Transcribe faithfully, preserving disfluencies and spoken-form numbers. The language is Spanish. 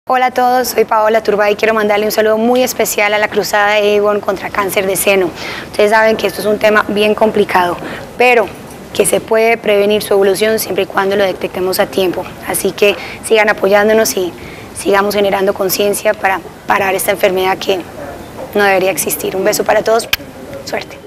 Hola a todos, soy Paola Turbay y quiero mandarle un saludo muy especial a la cruzada de Avon contra cáncer de seno. Ustedes saben que esto es un tema bien complicado, pero que se puede prevenir su evolución siempre y cuando lo detectemos a tiempo. Así que sigan apoyándonos y sigamos generando conciencia para parar esta enfermedad que no debería existir. Un beso para todos, suerte.